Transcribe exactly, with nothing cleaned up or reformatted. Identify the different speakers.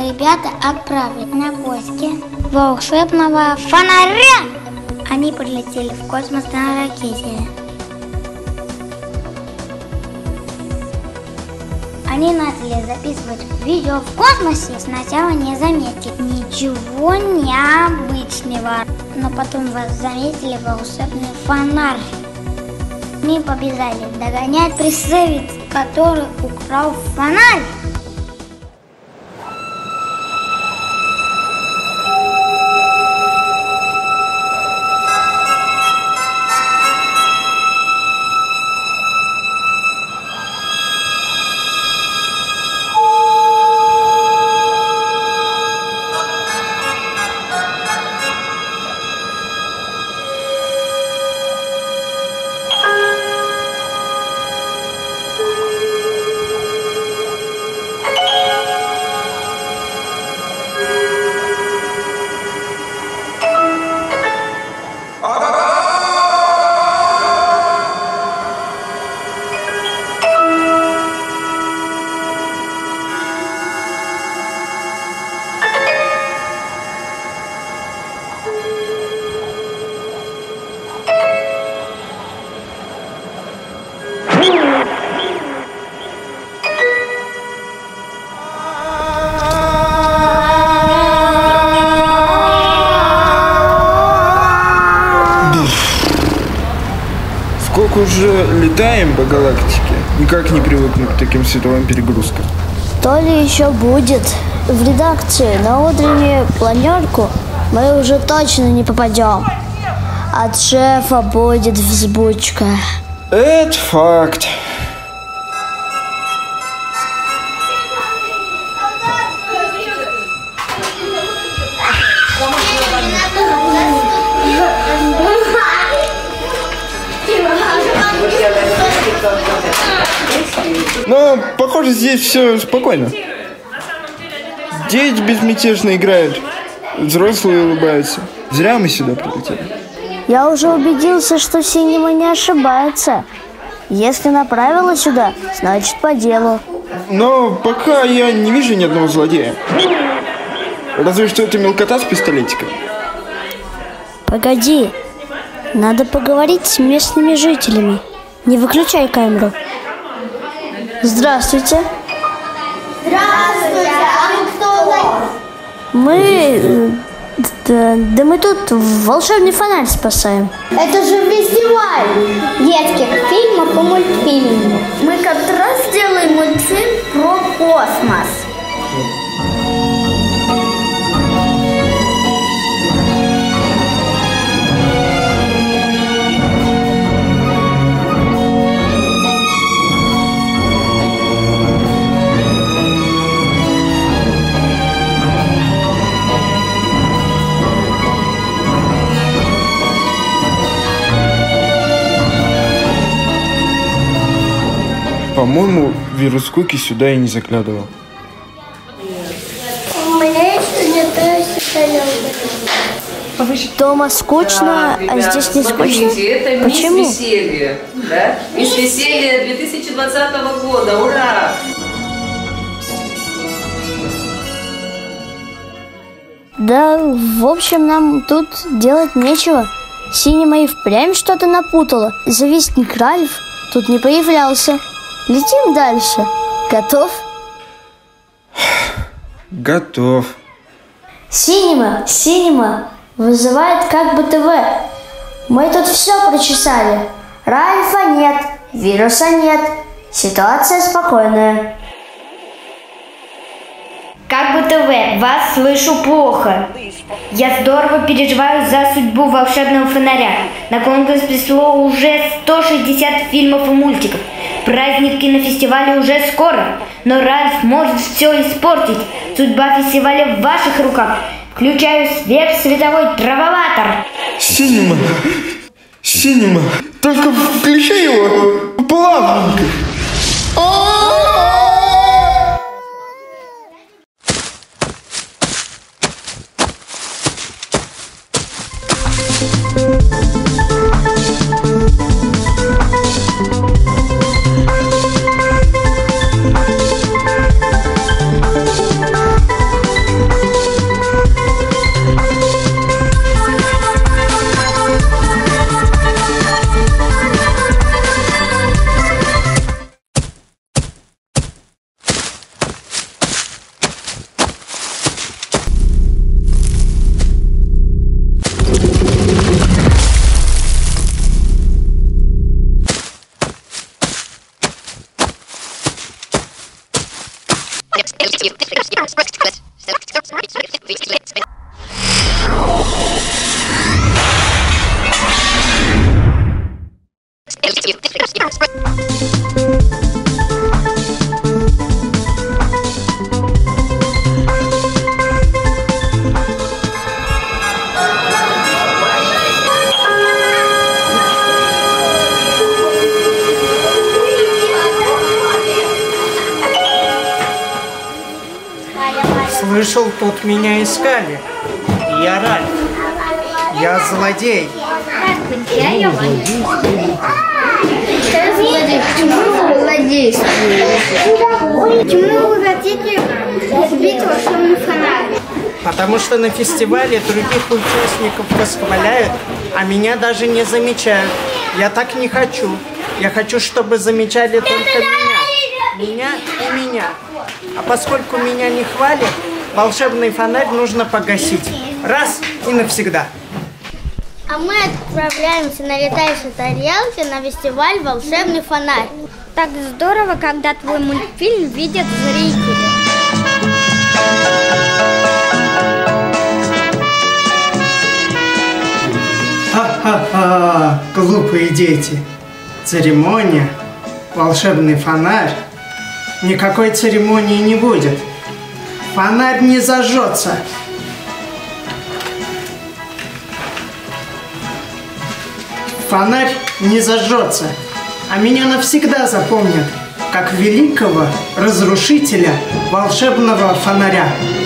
Speaker 1: ребята отправились на поиски волшебного фонаря. Они полетели в космос на ракете. Они начали записывать видео в космосе. Сначала не заметили ничего необычного, но потом вас заметили волшебный фонарь. Они побежали догонять пришелец, который украл фонарь.
Speaker 2: Сколько уже летаем по галактике, никак не привыкну к таким световым перегрузкам.
Speaker 3: То ли еще будет. В редакции на утреннюю планерку мы уже точно не попадем. От шефа будет взбучка.
Speaker 2: Это факт. Но, похоже, здесь все спокойно. Дети безмятежно играют, взрослые улыбаются. Зря мы сюда прилетели.
Speaker 3: Я уже убедился, что Синема не ошибается. Если направила сюда, значит по делу.
Speaker 2: Но пока я не вижу ни одного злодея. Разве что это мелкота с пистолетиком.
Speaker 3: Погоди, надо поговорить с местными жителями. Не выключай камеру. Здравствуйте.
Speaker 1: Здравствуйте, а вы кто?
Speaker 3: Мы... Да, да мы тут волшебный фонарь спасаем.
Speaker 1: Это же фестиваль детских фильмов и мультфильмов. Мы как раз делаем мультфильм про космос.
Speaker 2: По-моему, вирус Куки сюда и не заглядывал.
Speaker 1: У меня еще не то
Speaker 3: Дома скучно, а здесь не скучно.
Speaker 4: Смотрите, это
Speaker 3: Почему?
Speaker 4: Мисс Веселье, да? Мисс Веселье две тысячи двадцатого года, ура!
Speaker 3: Да, в общем, нам тут делать нечего. Синема и впрямь что-то напутала. Завистник Ральф тут не появлялся. Летим дальше. Готов?
Speaker 2: Готов.
Speaker 3: Синема, Синема вызывает как бы ТВ. Мы тут все прочесали. Ральфа нет, вируса нет. Ситуация спокойная.
Speaker 5: Как бы ТВ, вас слышу плохо. Я здорово переживаю за судьбу волшебного фонаря. На конкурс пришло уже сто шестьдесят фильмов и мультиков. Праздник кинофестиваля уже скоро, но Ральф может все испортить. Судьба фестиваля в ваших руках. Включаю сверхсветовой траволатор.
Speaker 2: Синема, Синема, только включай его плавненько.
Speaker 6: Слышал, тут меня искали. Я Ральф. Я злодей.
Speaker 1: Почему вы злодействуете? Почему вы хотите убить волшебный фонарь?
Speaker 6: Потому что на фестивале других участников восхваляют, а меня даже не замечают. Я так не хочу. Я хочу, чтобы замечали только меня. Меня и меня. А поскольку меня не хвалят, волшебный фонарь нужно погасить. Раз и навсегда.
Speaker 1: А мы отправляемся на летающей тарелке на фестиваль «Волшебный фонарь». Так здорово, когда твой мультфильм видят зрители.
Speaker 6: Ха-ха-ха, глупые дети. Церемония, волшебный фонарь. Никакой церемонии не будет. Фонарь не зажжется. Фонарь не зажжется, а меня навсегда запомнят как великого разрушителя волшебного фонаря.